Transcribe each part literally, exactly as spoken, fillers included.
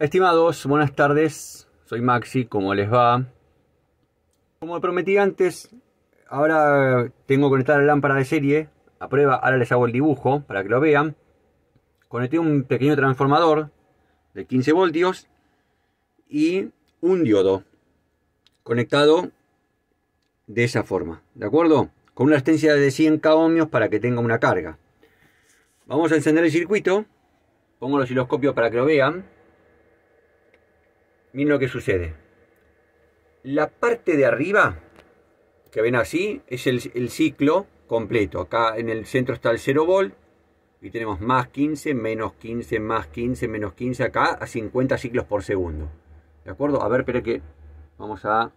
Estimados, buenas tardes, soy Maxi, ¿cómo les va? Como prometí antes, ahora tengo conectada la lámpara de serie, a prueba, ahora les hago el dibujo para que lo vean. Conecté un pequeño transformador de quince voltios y un diodo conectado de esa forma, ¿de acuerdo? Con una resistencia de cien k ohmios para que tenga una carga. Vamos a encender el circuito, pongo el osciloscopio para que lo vean. Miren lo que sucede. La parte de arriba, que ven así, es el, el ciclo completo. Acá en el centro está el cero volt. Y tenemos más quince, menos quince, más quince, menos quince. Acá a cincuenta ciclos por segundo. ¿De acuerdo? A ver, espere que... Vamos a...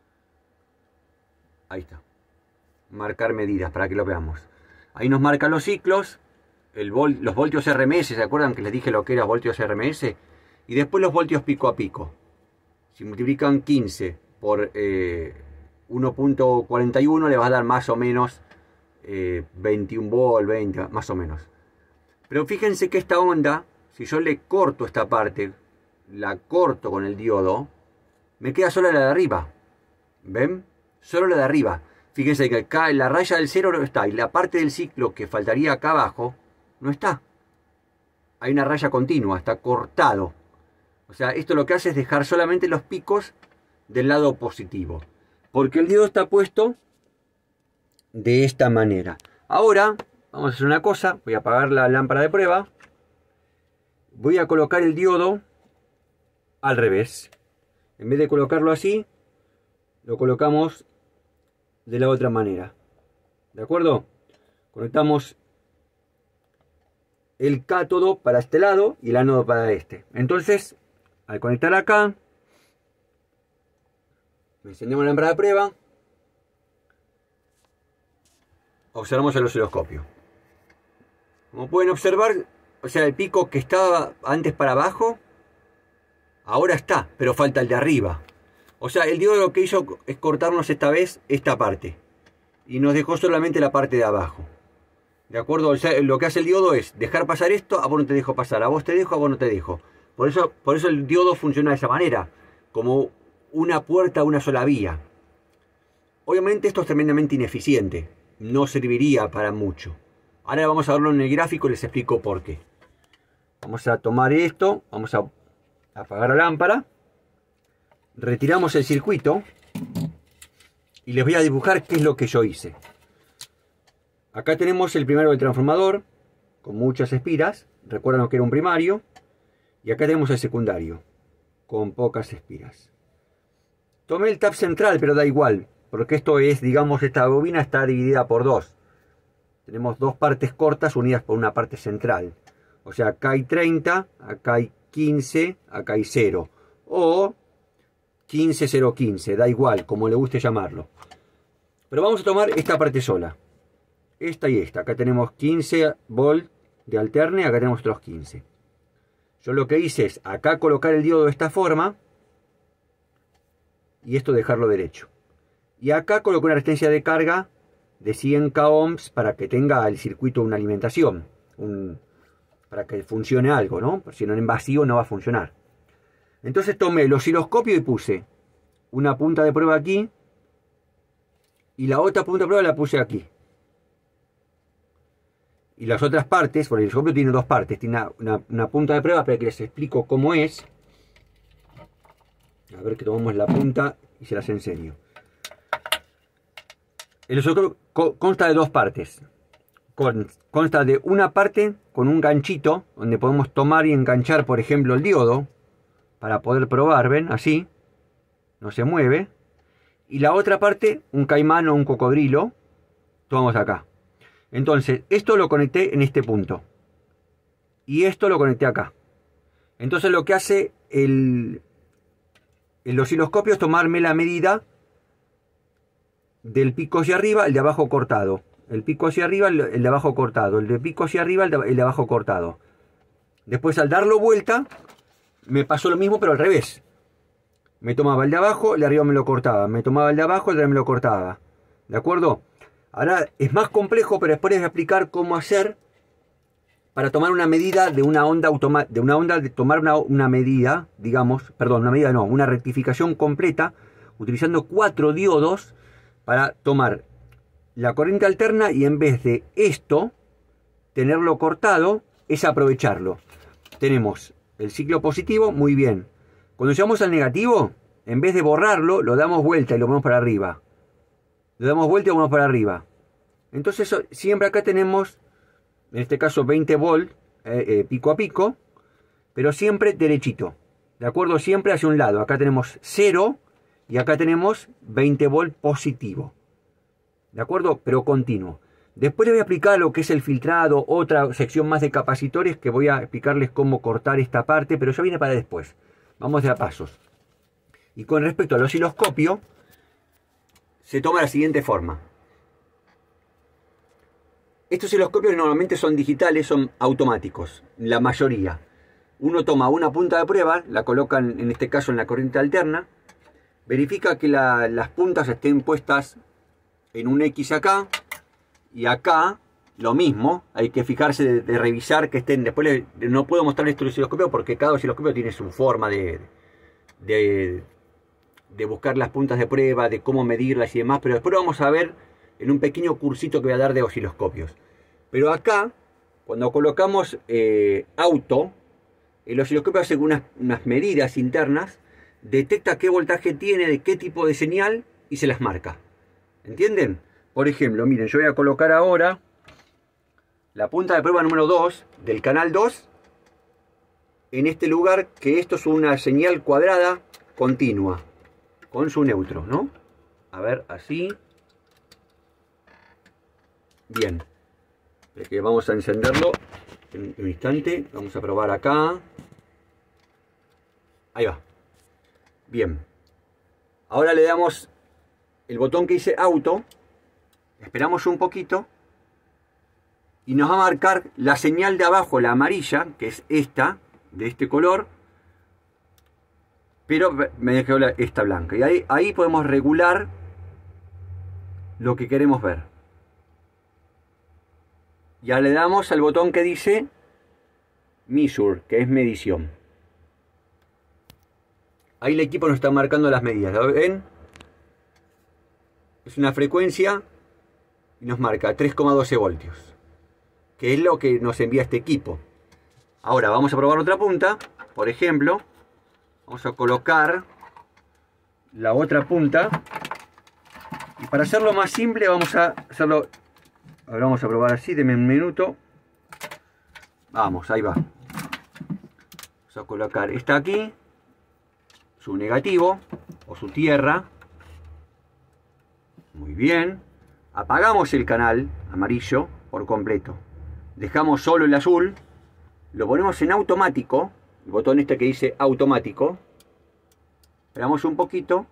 Ahí está. Marcar medidas para que lo veamos. Ahí nos marcan los ciclos. El vol, los voltios R M S. ¿Se acuerdan que les dije lo que era voltios R M S? Y después los voltios pico a pico. Si multiplican quince por eh, uno punto cuarenta y uno le va a dar más o menos eh, veintiún volt, veinte, más o menos. Pero fíjense que esta onda, si yo le corto esta parte, la corto con el diodo, me queda solo la de arriba. ¿Ven? Solo la de arriba. Fíjense que acá en la raya del cero no está. Y la parte del ciclo que faltaría acá abajo, no está. Hay una raya continua, está cortado. O sea, esto lo que hace es dejar solamente los picos del lado positivo. Porque el diodo está puesto de esta manera. Ahora, vamos a hacer una cosa. Voy a apagar la lámpara de prueba. Voy a colocar el diodo al revés. En vez de colocarlo así, lo colocamos de la otra manera. ¿De acuerdo? Conectamos el cátodo para este lado y el ánodo para este. Entonces, al conectar acá, encendemos la lámpara de prueba, observamos el osciloscopio. Como pueden observar, o sea, el pico que estaba antes para abajo, ahora está, pero falta el de arriba. O sea, el diodo lo que hizo es cortarnos esta vez esta parte. Y nos dejó solamente la parte de abajo. ¿De acuerdo? O sea, lo que hace el diodo es dejar pasar esto, a vos no te dejo pasar, a vos te dejo, a vos no te dejo. Por eso, por eso el diodo funciona de esa manera, como una puerta a una sola vía. Obviamente esto es tremendamente ineficiente, no serviría para mucho. Ahora vamos a verlo en el gráfico y les explico por qué. Vamos a tomar esto, vamos a apagar la lámpara, retiramos el circuito y les voy a dibujar qué es lo que yo hice. Acá tenemos el primero del transformador, con muchas espiras, recuerdan que era un primario. Y acá tenemos el secundario, con pocas espiras. Tomé el tap central, pero da igual, porque esto es, digamos, esta bobina está dividida por dos. Tenemos dos partes cortas unidas por una parte central. O sea, acá hay treinta, acá hay quince, acá hay cero. O quince, cero, quince, da igual, como le guste llamarlo. Pero vamos a tomar esta parte sola. Esta y esta. Acá tenemos quince volt de alterne, acá tenemos otros quince. Yo lo que hice es acá colocar el diodo de esta forma y esto dejarlo derecho. Y acá coloco una resistencia de carga de cien k ohms para que tenga el circuito una alimentación, un, para que funcione algo, ¿no? Porque si no en vacío no va a funcionar. Entonces tomé el osciloscopio y puse una punta de prueba aquí y la otra punta de prueba la puse aquí. Y las otras partes, porque el osciloscopio tiene dos partes, tiene una, una, una punta de prueba, para que les explico cómo es. A ver que tomamos la punta y se las enseño. El osciloscopio consta de dos partes. Consta de una parte con un ganchito, donde podemos tomar y enganchar, por ejemplo, el diodo, para poder probar, ¿ven? Así, no se mueve. Y la otra parte, un caimán o un cocodrilo, tomamos acá. Entonces, esto lo conecté en este punto. Y esto lo conecté acá. Entonces lo que hace el, el osciloscopio es tomarme la medida del pico hacia arriba, el de abajo cortado. El pico hacia arriba, el, el de abajo cortado. El de pico hacia arriba, el de, el de abajo cortado. Después al darlo vuelta, me pasó lo mismo pero al revés. Me tomaba el de abajo, el de arriba me lo cortaba. Me tomaba el de abajo, el de arriba me lo cortaba. ¿De acuerdo? Ahora es más complejo, pero después les voy a explicar cómo hacer para tomar una medida de una onda automática, de una onda de tomar una, una medida, digamos, perdón, una medida no, una rectificación completa, utilizando cuatro diodos para tomar la corriente alterna y en vez de esto, tenerlo cortado, es aprovecharlo. Tenemos el ciclo positivo, muy bien. Cuando llegamos al negativo, en vez de borrarlo, lo damos vuelta y lo ponemos para arriba. Lo damos vuelta y lo ponemos para arriba. Entonces siempre acá tenemos, en este caso veinte volt, eh, eh, pico a pico, pero siempre derechito. ¿De acuerdo? Siempre hacia un lado. Acá tenemos cero y acá tenemos veinte volt positivo. ¿De acuerdo? Pero continuo. Después les voy a explicar lo que es el filtrado, otra sección más de capacitores, que voy a explicarles cómo cortar esta parte, pero ya viene para después. Vamos de a pasos. Y con respecto al osciloscopio, se toma de la siguiente forma. Estos osciloscopios normalmente son digitales, son automáticos, la mayoría. Uno toma una punta de prueba, la colocan en este caso en la corriente alterna, verifica que la, las puntas estén puestas en un X acá, y acá lo mismo, hay que fijarse de, de revisar que estén. Después les, no puedo mostrar este osciloscopio porque cada osciloscopio tiene su forma de, de, de buscar las puntas de prueba, de cómo medirlas y demás, pero después lo vamos a ver en un pequeño cursito que voy a dar de osciloscopios. Pero acá, cuando colocamos eh, auto, el osciloscopio hace unas, unas medidas internas, detecta qué voltaje tiene, de qué tipo de señal y se las marca. ¿Entienden? Por ejemplo, miren, yo voy a colocar ahora la punta de prueba número dos del canal dos en este lugar, que esto es una señal cuadrada continua con su neutro, ¿no? A ver, así. Bien. Que vamos a encenderlo en un instante. Vamos a probar acá. Ahí va. Bien. Ahora le damos el botón que dice auto. Esperamos un poquito y nos va a marcar la señal de abajo, la amarilla, que es esta, de este color, pero me dejó esta blanca. Y ahí, ahí podemos regular lo que queremos ver. Ya le damos al botón que dice Measure, que es medición. Ahí el equipo nos está marcando las medidas, ¿lo ven? Es una frecuencia y nos marca tres coma doce voltios, que es lo que nos envía este equipo. Ahora vamos a probar otra punta. Por ejemplo, vamos a colocar la otra punta, y para hacerlo más simple vamos a hacerlo. Ahora vamos a probar así, denme un minuto. Vamos, ahí va. Vamos a colocar esta aquí, su negativo o su tierra. Muy bien. Apagamos el canal amarillo por completo. Dejamos solo el azul. Lo ponemos en automático. El botón este que dice automático. Esperamos un poquito.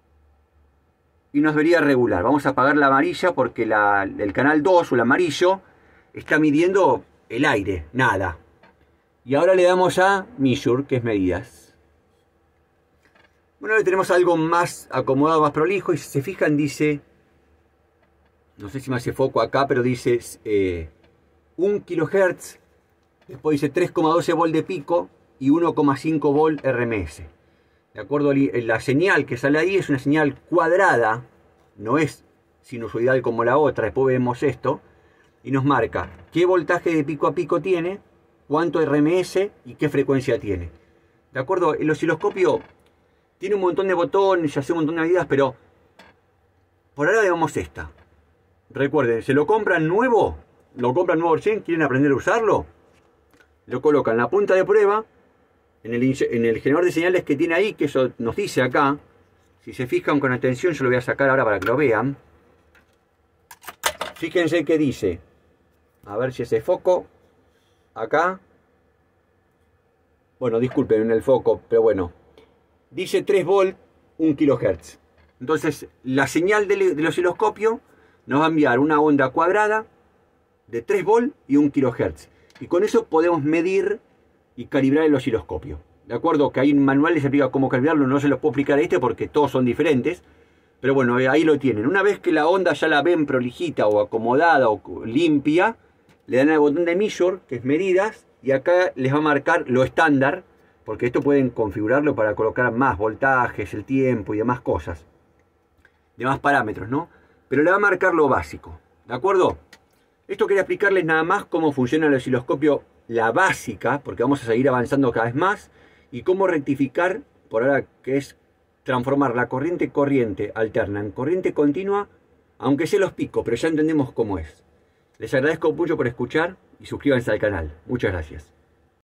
Y nos debería regular. Vamos a apagar la amarilla porque la, el canal dos o el amarillo está midiendo el aire. Nada. Y ahora le damos a Measure, que es medidas. Bueno, ahora tenemos algo más acomodado, más prolijo. Y si se fijan dice... No sé si me hace foco acá, pero dice eh, un kilohertz, después dice tres coma doce volt de pico y uno coma cinco volt R M S. De acuerdo, la señal que sale ahí es una señal cuadrada, no es sinusoidal como la otra, después vemos esto, y nos marca qué voltaje de pico a pico tiene, cuánto R M S y qué frecuencia tiene. De acuerdo, el osciloscopio tiene un montón de botones y hace un montón de medidas, pero por ahora veamos esta. Recuerden, se lo compran nuevo, lo compran nuevo recién, quieren aprender a usarlo, lo colocan en la punta de prueba, en el, en el generador de señales que tiene ahí, que eso nos dice acá. Si se fijan con atención, yo lo voy a sacar ahora para que lo vean. Fíjense que dice, a ver si ese foco, acá, bueno, disculpen en el foco, pero bueno, dice tres volt, un kilohertz. Entonces, la señal del, del osciloscopio nos va a enviar una onda cuadrada de tres volt y un kilohertz. Y con eso podemos medir y calibrar el osciloscopio. De acuerdo, que hay un manual que se explica cómo calibrarlo, no se los puedo explicar a este porque todos son diferentes. Pero bueno, ahí lo tienen. Una vez que la onda ya la ven prolijita o acomodada o limpia, le dan al botón de Measure, que es medidas, y acá les va a marcar lo estándar, porque esto pueden configurarlo para colocar más voltajes, el tiempo y demás cosas, demás parámetros, ¿no? Pero le va a marcar lo básico, ¿de acuerdo? Esto quería explicarles nada más cómo funciona el osciloscopio, la básica, porque vamos a seguir avanzando cada vez más, y cómo rectificar, por ahora que es transformar la corriente corriente alterna en corriente continua, aunque sea los picos, pero ya entendemos cómo es. Les agradezco mucho por escuchar y suscríbanse al canal. Muchas gracias.